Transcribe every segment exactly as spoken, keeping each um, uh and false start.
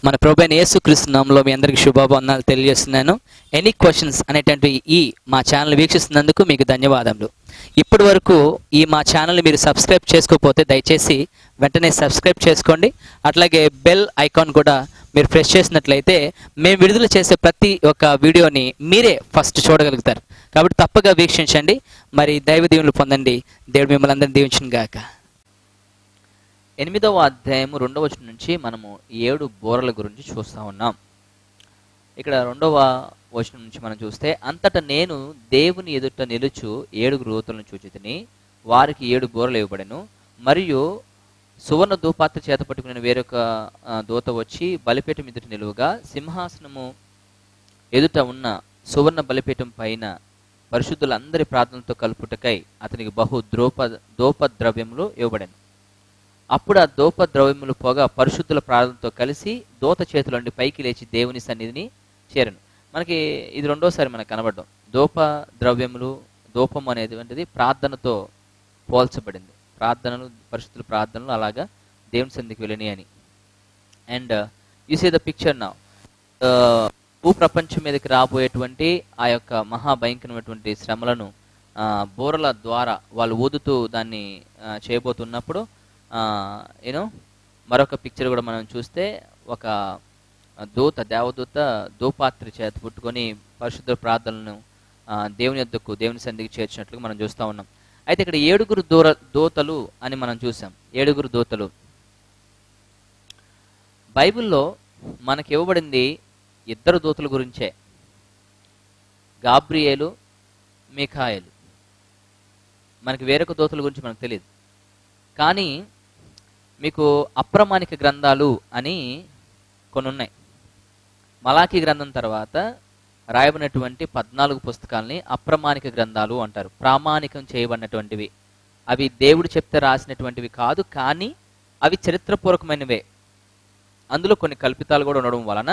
మన ప్రభువైన యేసుక్రీస్తు నామములో మీ అందరికీ శుభావందనాలు తెలియజేస్తున్నాను. ఎనీ క్వశ్చన్స్ అనేటువంటి ఈ మా ఛానల్ వీక్షిస్తున్నందుకు మీకు ధన్యవాదములు. ఇప్పటి వరకు ఈ మా ఛానల్ని మీరు సబ్స్క్రైబ్ చేసుకోకపోతే దయచేసి వెంటనే సబ్స్క్రైబ్ చేసుకోండి. అట్లాగే బెల్ ఐకాన్ కూడా మీరు ప్రెస్ చేసినట్లయితే మేము విడుదల చేసే ప్రతి ఒక్క వీడియోని మీరే ఫస్ట్ చూడగలుగుతారు. కాబట్టి తప్పగా వీక్షించండి, మరి దైవ దీవెనలు పొందండి. దేవుడు మిమ్మల్ని అందరినీ దీవించును గాక. ఎనిమిదవ అధ్యాయము రెండవ వచనం నుంచి మనము ఏడు బోరల గురించి చూస్తూ ఉన్నాం. ఇక్కడ రెండవ వచనం నుంచి మనం చూస్తే, అంతటా నేను దేవుని ఎదుట నిలుచు ఏడుగురు దూతలను చూచితిని, వారికి ఏడు బోరలు ఇవ్వబడెను. మరియు సువర్ణ ధూపాత్ర చేత పట్టుకుని వేరొక దూత వచ్చి బలిపీఠం ఎదుట నిలువగా, సింహాసనము ఎదుట ఉన్న సువర్ణ బలిపీఠం పైన పరిశుద్ధులందరి ప్రార్థనలతో కలుపుటకై అతనికి బహు ద్రోప దోపద్రవ్యములు ఇవ్వబడెను. అప్పుడు ఆ దోప ద్రవ్యములు పోగా పరిశుద్ధుల ప్రార్థనతో కలిసి దూత చేతులండి పైకి లేచి దేవుని సన్నిధిని చేరను. మనకి ఇది రెండోసారి మనకు కనబడడం. దోప ద్రవ్యములు, దూపం అనేటువంటిది ప్రార్థనతో పోల్చబడింది. ప్రార్థనలు, పరిశుద్ధుల ప్రార్థనలు అలాగా దేవుని సన్నిధికి వెళ్ళని అని. And you see the picture now. భూ ప్రపంచం మీదకి రాబోయేటువంటి ఆ యొక్క మహాభయంకరమైనటువంటి శ్రమలను బోరల ద్వారా వాళ్ళు ఊదుతూ దాన్ని చేయబోతున్నప్పుడు యూనో మరొక పిక్చర్ కూడా మనం చూస్తే, ఒక దూత దేవదూత దూపాత్రి చేత పుట్టుకొని పరిశుద్ధ ప్రార్థనలను దేవుని యొద్దకు దేవుని సన్నిధికి చేర్చినట్లుగా మనం చూస్తూ ఉన్నాం. అయితే ఇక్కడ ఏడుగురు దూర దూతలు అని మనం చూసాం. ఏడుగురు దూతలు బైబిల్లో మనకి ఇవ్వబడింది ఇద్దరు దూతల గురించే, గాబ్రియేలు, మీకాయేలు. మనకి వేరొక దూతల గురించి మనకు తెలియదు. కానీ మీకు అప్రమాణిక గ్రంథాలు అని కొన్ని ఉన్నాయి. మలాకీ గ్రంథం తర్వాత రాయబడినటువంటి పద్నాలుగు పుస్తకాలని అప్రమాణిక గ్రంథాలు అంటారు. ప్రామాణికం చేయబడినటువంటివి. అవి దేవుడు చెప్తే రాసినటువంటివి కాదు, కానీ అవి చరిత్రపూర్వకమైనవే. అందులో కొన్ని కల్పితాలు కూడా ఉండడం వలన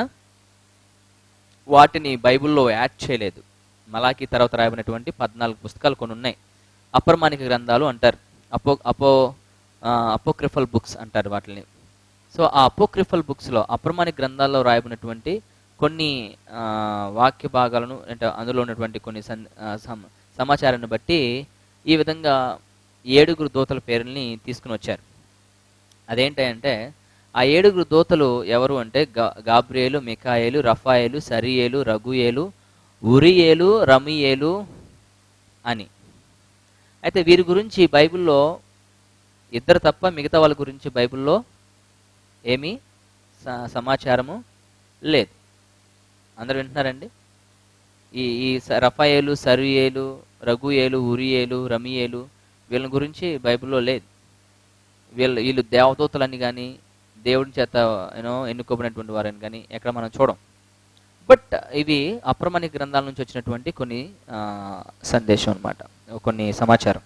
వాటిని బైబిల్లో యాడ్ చేయలేదు. మలాకీ తర్వాత రాయబడినటువంటి పద్నాలుగు పుస్తకాలు కొన్ని ఉన్నాయి, అప్రమాణిక గ్రంథాలు అంటారు. అపో అపో అపోక్రిఫల్ బుక్స్ అంటారు వాటిని. సో ఆ అపోక్రిఫల్ బుక్స్లో, అప్రమాణిక గ్రంథాల్లో రాయబడినటువంటి కొన్ని వాక్య భాగాలను అంటే అందులో ఉన్నటువంటి కొన్ని సమాచారాన్ని బట్టి ఈ విధంగా ఏడుగురు దూతల పేరుల్ని తీసుకుని వచ్చారు. అదేంటంటే ఆ ఏడుగురు దూతలు ఎవరు అంటే గా గాబ్రియేలు, మికాయేలు, రఫాయేలు, సరియేలు, రఘుయేలు, ఉరియేలు, రమియేలు అని. అయితే వీరి గురించి బైబిల్లో ఇద్దరు తప్ప మిగతా వాళ్ళ గురించి బైబిల్లో ఏమీ సమాచారము లేదు. అందరు వింటున్నారండి? ఈ ఈ రఫాయేలు, సరియేలు, రఘుయేలు, ఉరియేలు, రమియేలు వీళ్ళ గురించి బైబిల్లో లేదు. వీళ్ళు వీళ్ళు దేవదూతలని కానీ దేవుని చేత యూనో ఎన్నుకోబడినటువంటి వారని కానీ ఎక్కడ మనం చూడం. బట్ ఇవి అప్రమాణిక గ్రంథాల నుంచి వచ్చినటువంటి కొన్ని సందేశం అన్నమాట, కొన్ని సమాచారం.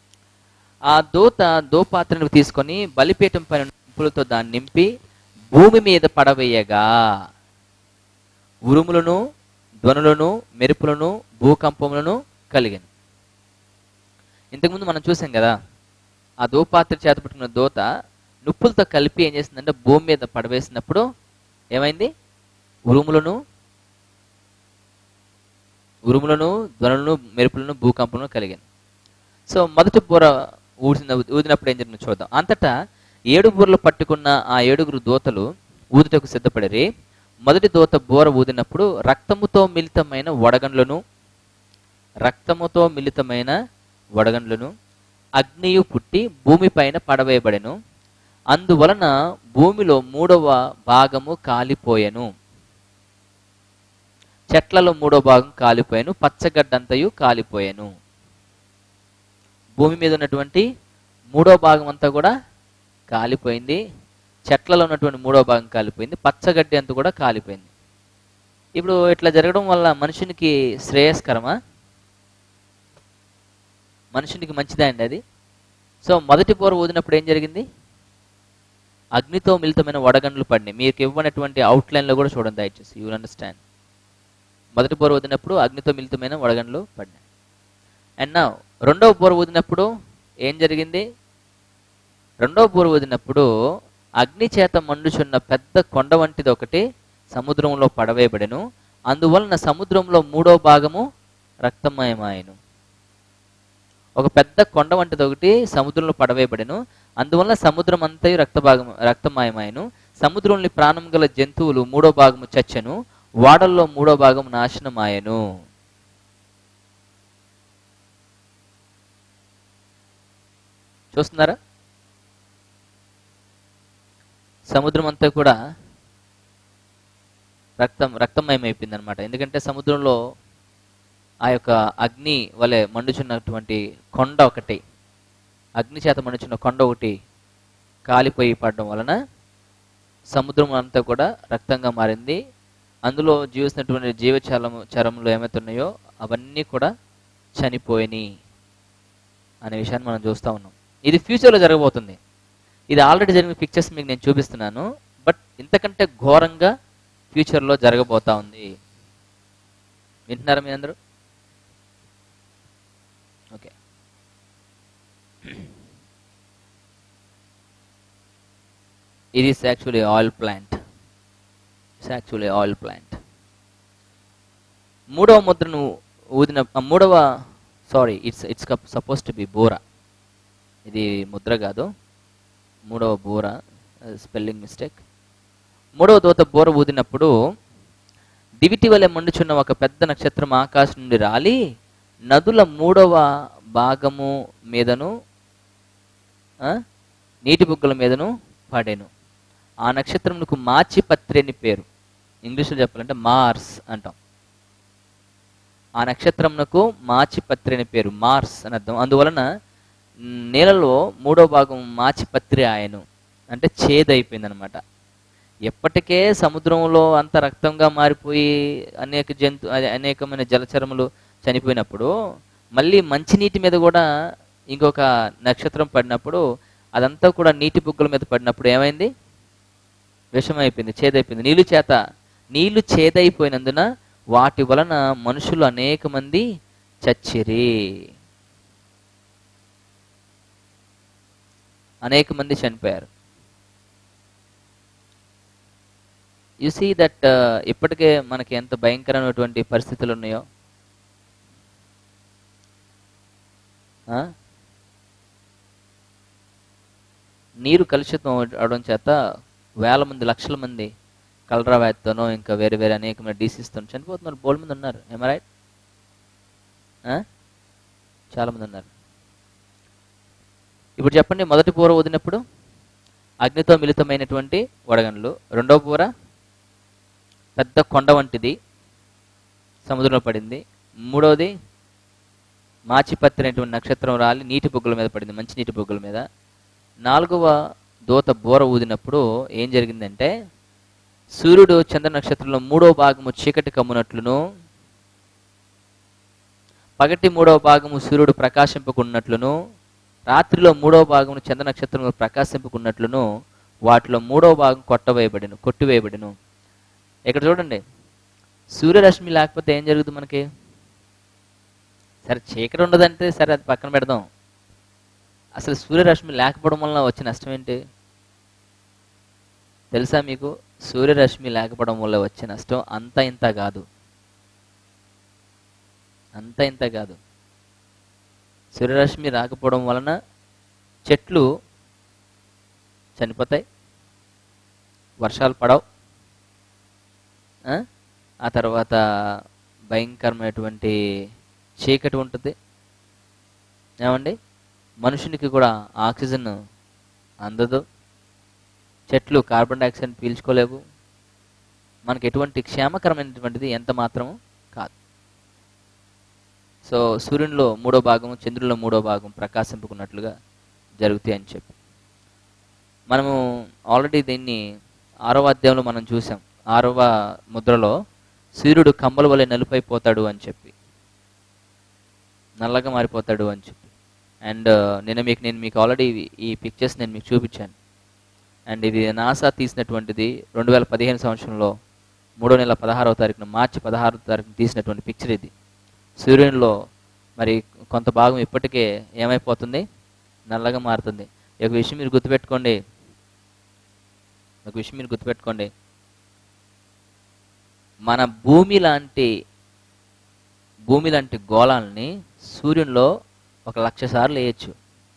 ఆ దూత దోపాత్రను తీసుకొని బలిపీఠం పైన నింపులతో దాన్ని నింపి భూమి మీద పడవేయగా ఉరుములను, ధ్వనులను, మెరుపులను, భూకంపములను కలిగాను. ఇంతకుముందు మనం చూసాం కదా, ఆ దోపాత్ర చేత పట్టుకున్న దూత నిప్పులతో కలిపి ఏం చేసిందంటే భూమి మీద పడవేసినప్పుడు ఏమైంది? ఉరుములను ఉరుములను ధ్వనులను, మెరుపులను, భూకంపములను కలిగాను. సో మొదటి బోర ఊదిన ఊదినప్పుడు ఏం జరిగిందో చూద్దాం. అంతటా ఏడు బోర్లు పట్టుకున్న ఆ ఏడుగురు దూతలు ఊదుటకు సిద్ధపడిరి. మొదటి దూత బోర ఊదినప్పుడు రక్తముతో మిళితమైన వడగండ్లను రక్తముతో మిళితమైన వడగండ్లను అగ్నియు పుట్టి భూమిపైన పడవేయబడెను. అందువలన భూమిలో మూడవ భాగము కాలిపోయెను, చెట్లలో మూడో భాగం కాలిపోయాను, పచ్చగడ్డంతయు కాలిపోయాను. భూమి మీద ఉన్నటువంటి మూడో భాగం అంతా కూడా కాలిపోయింది, చెట్లలో ఉన్నటువంటి మూడో భాగం కాలిపోయింది, పచ్చగడ్డి అంతా కూడా కాలిపోయింది. ఇప్పుడు ఇట్లా జరగడం వల్ల మనుషునికి శ్రేయస్కరమా? మనుషునికి మంచిదా అండి అది? సో మొదటి బోర ఊదినప్పుడు ఏం జరిగింది? అగ్నితో మిళితమైన వడగండ్లు పడినాయి. మీకు ఇవ్వనటువంటి అవుట్లైన్లో కూడా చూడండి దయచేసి, యూ విల్ అండర్స్టాండ్. మొదటి బోర ఊదినప్పుడు అగ్నితో మిళితమైన వడగండ్లు పడినాయి. అండ్ నా రెండవ బోర ఊదినప్పుడు ఏం జరిగింది? రెండవ బోర ఊదినప్పుడు అగ్ని చేత మండుచున్న పెద్ద కొండ వంటిది ఒకటి సముద్రంలో పడవేయబడెను. అందువలన సముద్రంలో మూడో భాగము రక్తమయమాయెను. ఒక పెద్ద కొండ వంటిది ఒకటి సముద్రంలో పడవేయబడెను. అందువలన సముద్రం అంతయు రక్త భాగం రక్తమయమాయెను. సముద్రంలోని ప్రాణం గల జంతువులు మూడో భాగము చచ్చెను. వాడల్లో మూడో భాగం నాశనమాయెను. చూస్తున్నారా? సముద్రం అంతా కూడా రక్తం రక్తమయం అయిపోయింది అనమాట. ఎందుకంటే సముద్రంలో ఆ యొక్క అగ్ని వలె మండుచున్నటువంటి కొండ ఒకటి, అగ్ని చేత మండుచున్న కొండ ఒకటి కాలిపోయి పడడం వలన సముద్రం అంతా కూడా రక్తంగా మారింది. అందులో జీవిస్తున్నటువంటి జీవచలము చరములు ఏమైతున్నాయో అవన్నీ కూడా చనిపోయినాయి అనే విషయాన్ని మనం చూస్తూ ఉన్నాం. ఇది ఫ్యూచర్లో జరగబోతుంది. ఇది ఆల్రెడీ జరిగిన పిక్చర్స్ మీకు నేను చూపిస్తున్నాను. బట్ ఇంతకంటే ఘోరంగా ఫ్యూచర్లో జరగబోతా ఉంది. వింటున్నారా మీ అందరూ? ఓకే. ఇది is actually oil plant. It's actually oil plant. మూడవ ముద్రను ఊదిన మూడవ sorry it's it's suppose to be బోరా. ఇది ముద్ర కాదు, మూడవ బోర, స్పెల్లింగ్ మిస్టేక్. మూడవ దూత బోర ఊదినప్పుడు దివిటి వలె మండుచున్న ఒక పెద్ద నక్షత్రం ఆకాశం నుండి రాలి నదుల మూడవ భాగము మీదను నీటి బుగ్గల మీదను పడెను. ఆ నక్షత్రమునకు మాచిపత్రి అని పేరు. ఇంగ్లీష్లో చెప్పాలంటే మార్స్ అంటాం. ఆ నక్షత్రమునకు మాచిపత్రి అని పేరు, మార్స్ అని అర్థం. అందువలన నేలలో మూడో భాగం మాచిపత్రి ఆయను, అంటే చేదైపోయింది అనమాట. ఎప్పటికే సముద్రంలో అంత రక్తంగా మారిపోయి అనేక జంతు అనేకమైన జలచరములు చనిపోయినప్పుడు మళ్ళీ మంచినీటి మీద కూడా ఇంకొక నక్షత్రం పడినప్పుడు అదంతా కూడా నీటి బుగ్గల మీద పడినప్పుడు ఏమైంది? విషమైపోయింది, చేదైపోయింది. నీళ్ళు చేత నీళ్లు చేదైపోయినందున వాటి వలన మనుషులు అనేక మంది చచ్చిరి. అనేక మంది చనిపోయారు. యు సీ దట్ ఇప్పటికే మనకి ఎంత భయంకరమైనటువంటి పరిస్థితులు ఉన్నాయో. నీరు కలుషితం అవడం చేత వేల మంది లక్షల మంది కలరా వ్యాధితోనో ఇంకా వేరే వేరే అనేకమైన డిసీజ్తో చనిపోతున్నారు. బోల్డ్ మంది ఉన్నారు. ఏమ రైట్? చాలా మంది ఉన్నారు. ఇప్పుడు చెప్పండి, మొదటి బూర ఊదినప్పుడు అగ్నితో మిళితమైనటువంటి వడగండ్లు. రెండో బూర పెద్ద కొండ వంటిది సముద్రంలో పడింది. మూడవది మాచిపత్రి అనేటువంటి నక్షత్రం రాలి నీటి బొగ్గుల మీద పడింది, మంచి నీటి బొగ్గుల మీద. నాలుగవ దూత బూర ఊదినప్పుడు ఏం జరిగిందంటే సూర్యుడు చంద్ర నక్షత్రంలో మూడవ భాగము చీకటి కమ్మునట్లును పగటి మూడవ భాగము సూర్యుడు ప్రకాశింపకున్నట్లును రాత్రిలో మూడవ భాగము చంద్ర నక్షత్రము ప్రకాశింపకున్నట్లును వాటిలో మూడవ భాగం కొట్టవేయబడిను కొట్టివేయబడిను. ఇక్కడ చూడండి, సూర్యరశ్మి లేకపోతే ఏం జరుగుతుంది మనకి? సరే చీకటి ఉండదంటే సరే అది పక్కన పెడదాం. అసలు సూర్యరశ్మి లేకపోవడం వల్ల వచ్చే నష్టం ఏంటి తెలుసా మీకు? సూర్యరశ్మి లేకపోవడం వల్ల వచ్చే నష్టం అంత ఇంత కాదు, అంత ఇంత కాదు. సూర్యరశ్మి రాకపోవడం వలన చెట్లు చనిపోతాయి, వర్షాలు పడవు, ఆ తర్వాత భయంకరమైనటువంటి చీకటి ఉంటుంది. ఏమండి, మనుషునికి కూడా ఆక్సిజన్ అందదు, చెట్లు కార్బన్ డైఆక్సైడ్ పీల్చుకోలేవు, మనకి ఎటువంటి క్షేమకరమైనటువంటిది ఎంత మాత్రము కాదు. సో సూర్యునిలో మూడో భాగం చంద్రుల్లో మూడో భాగం ప్రకాశింపుకున్నట్లుగా జరుగుతాయి అని చెప్పి మనము ఆల్రెడీ దీన్ని ఆరవ అధ్యాయంలో మనం చూసాం. ఆరవ ముద్రలో సూర్యుడు కమ్మల వలె నలుపైపోతాడు అని చెప్పి, నల్లగా మారిపోతాడు అని చెప్పి. అండ్ నేను మీకు నేను మీకు ఆల్రెడీ ఈ పిక్చర్స్ నేను మీకు చూపించాను. అండ్ ఇది నాసా తీసినటువంటిది రెండు వేల పదిహేను సంవత్సరంలో మూడో నెల పదహారవ తారీఖున మార్చి పదహారవ తారీఖున తీసినటువంటి పిక్చర్ ఇది. సూర్యునిలో మరి కొంత భాగం ఇప్పటికే ఏమైపోతుంది? నల్లగా మారుతుంది. ఈ యొక్క విషయం మీరు గుర్తుపెట్టుకోండి, ఒక విషయం మీరు గుర్తుపెట్టుకోండి, మన భూమి లాంటి భూమి లాంటి గోళాలని సూర్యునిలో ఒక లక్ష సార్లు వేయచ్చు.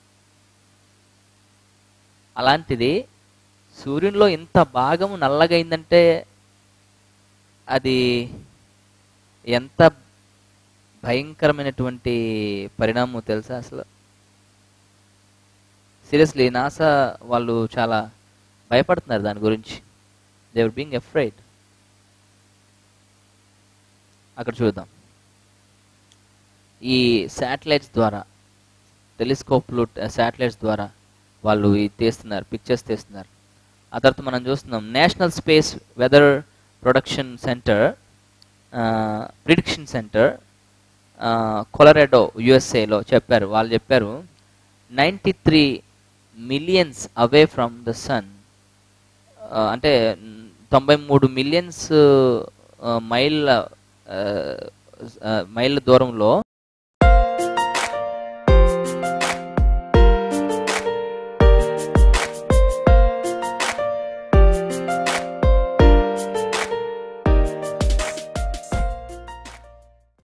అలాంటిది సూర్యునిలో ఇంత భాగము నల్లగైందంటే అది ఎంత భయంకరమైనటువంటి పరిణామం తెలుసా అసలు. సీరియస్లీ నాసా వాళ్ళు చాలా భయపడుతున్నారు దాని గురించి. They are being afraid. అక్కడ చూద్దాం. ఈ శాటిలైట్స్ ద్వారా, టెలిస్కోప్లు శాటిలైట్స్ ద్వారా వాళ్ళు ఇది తీస్తున్నారు, పిక్చర్స్ తీస్తున్నారు. ఆ తర్వాత మనం చూస్తున్నాం national space weather production centre prediction centre Colorado యుఎస్ఏలో చెప్పారు. వాళ్ళు చెప్పారు ninety three millions away from the sun, అంటే తొంభై మూడు మిలియన్స్ మైళ్ళ మైళ్ళ దూరంలో